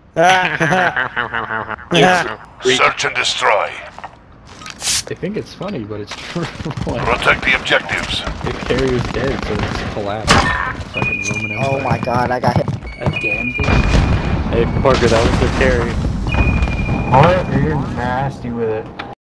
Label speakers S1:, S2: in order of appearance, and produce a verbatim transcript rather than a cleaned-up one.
S1: Search and destroy.
S2: They think it's funny, but it's true. Like,
S1: protect the objectives.
S2: the carrier's dead, so it's collapsed. Fucking Roman Empire.
S3: Oh my god, I got hit.
S4: Again, dude?
S2: Hey, Parker, that was the carry.
S5: What? You're nasty with it.